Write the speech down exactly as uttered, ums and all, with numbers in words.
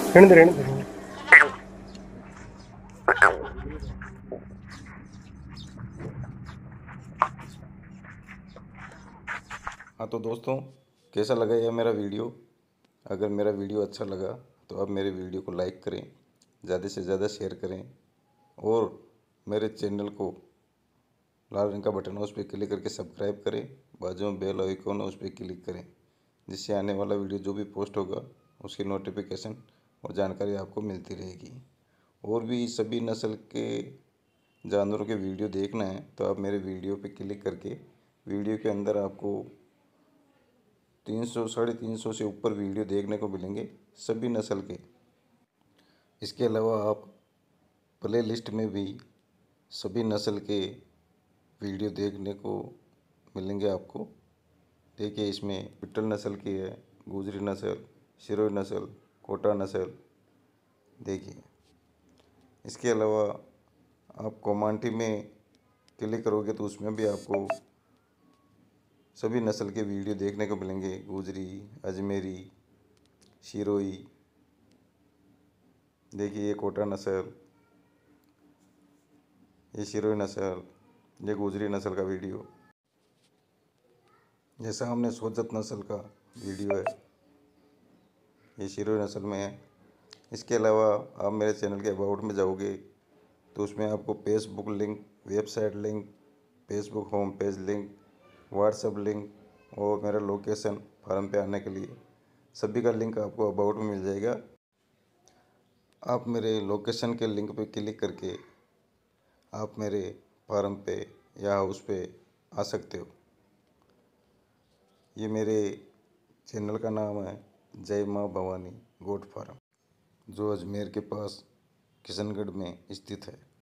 रहने दे रहने दे रहने दे। हाँ तो दोस्तों, कैसा लगा यह मेरा वीडियो? अगर मेरा वीडियो अच्छा लगा तो आप मेरे वीडियो को लाइक करें, ज़्यादा से ज़्यादा शेयर करें और मेरे चैनल को लाल रंग का बटन है उस पर क्लिक करके सब्सक्राइब करें। बाजू में बेल आइकॉन है उस पर क्लिक करें, जिससे आने वाला वीडियो जो भी पोस्ट होगा उसकी नोटिफिकेशन और जानकारी आपको मिलती रहेगी। और भी सभी नस्ल के जानवरों के वीडियो देखना है तो आप मेरे वीडियो पे क्लिक करके वीडियो के अंदर आपको तीन सौ साढ़े तीन सौ से ऊपर वीडियो देखने को मिलेंगे सभी नस्ल के। इसके अलावा आप प्ले लिस्ट में भी सभी नस्ल के वीडियो देखने को मिलेंगे आपको। देखिए, इसमें पिट्ठल नस्ल की है, गुजरी नस्ल, सिरोही नस्ल, कोटा नस्ल। देखिए, इसके अलावा आप कोमांटी में क्लिक करोगे तो उसमें भी आपको सभी नस्ल के वीडियो देखने को मिलेंगे। गुजरी, अजमेरी, सिरोही। देखिए, ये कोटा नस्ल, ये सिरोही नस्ल, ये गुजरी नस्ल का वीडियो। ये सामने सोजत नस्ल का वीडियो है, ये सिरोही नस्ल में है। इसके अलावा आप मेरे चैनल के अबाउट में जाओगे तो उसमें आपको Facebook link, website link, Facebook home page link, WhatsApp link और मेरा लोकेशन फार्म पे आने के लिए सभी का लिंक आपको अबाउट में मिल जाएगा। आप मेरे लोकेशन के लिंक पे क्लिक करके आप मेरे फार्म पे या हाउस पे आ सकते हो। ये मेरे चैनल का नाम है जय माँ भवानी गोट फार्म, जो अजमेर के पास किशनगढ़ में स्थित है।